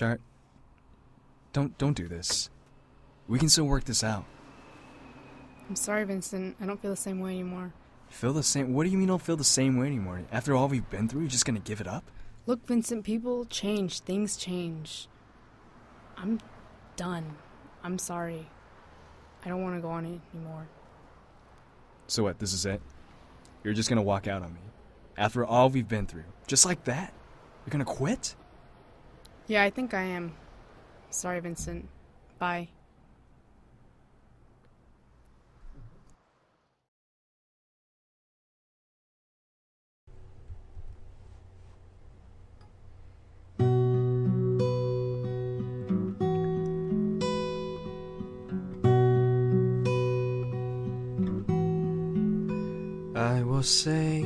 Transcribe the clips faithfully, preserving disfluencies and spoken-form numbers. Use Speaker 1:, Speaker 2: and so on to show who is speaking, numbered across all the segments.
Speaker 1: Shari, don't, don't do this. We can still work this out.
Speaker 2: I'm sorry, Vincent. I don't feel the same way anymore.
Speaker 1: Feel the same? What do you mean don't feel the same way anymore? After all we've been through, you're just gonna give it up?
Speaker 2: Look, Vincent, people change. Things change. I'm done. I'm sorry. I don't want to go on it anymore.
Speaker 1: So what, this is it? You're just gonna walk out on me? After all we've been through? Just like that? You're gonna quit?
Speaker 2: Yeah, I think I am. Sorry, Vincent. Bye.
Speaker 3: I will sing,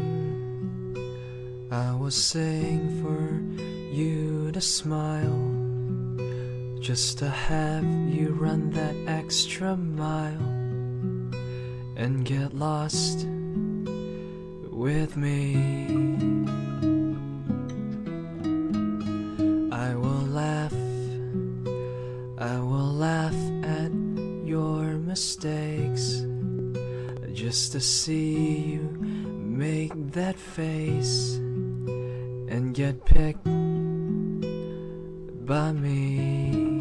Speaker 3: I will sing for you to smile, just to have you run that extra mile and get lost with me. I will laugh, I will laugh at your mistakes, just to see you make that face and get picked by me.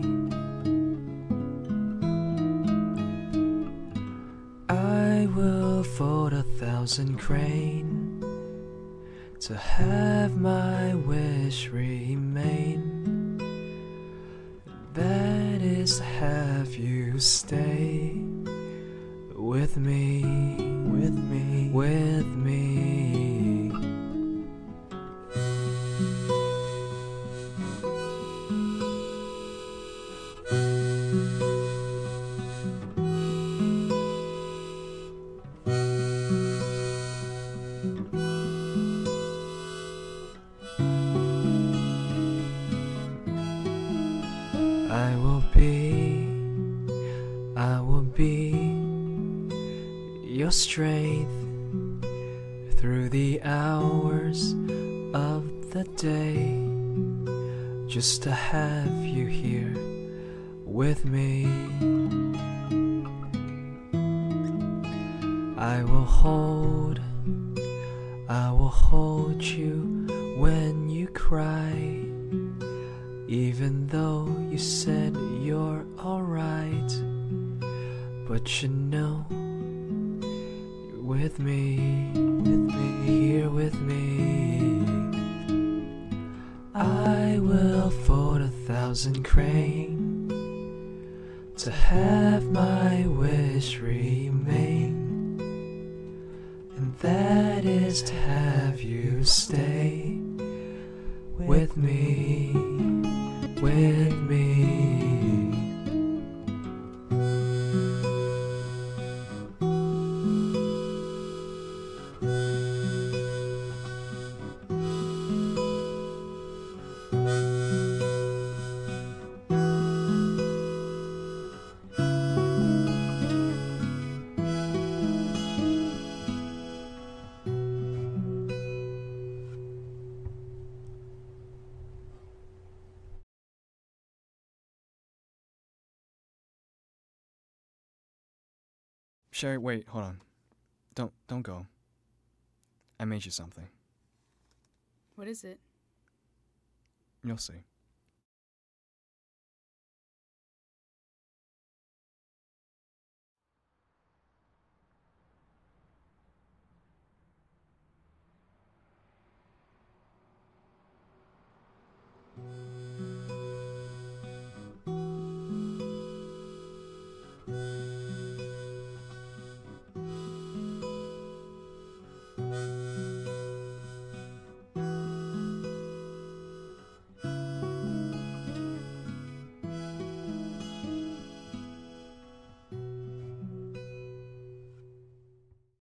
Speaker 3: I will fold a thousand crane to have my wish remain. That is to have you stay with me, with me, with me. I will be, I will be your strength through the hours of the day, just to have you here with me. I will hold, I will hold you when you cry, even though you said you're alright, but you know, with me, with me, here with me. I will fold a thousand crane to have my wish remain, and that is to have you stay with me, with me.
Speaker 1: Shari, wait, hold on. Don't, don't go. I made you something.
Speaker 2: What is it?
Speaker 1: You'll see.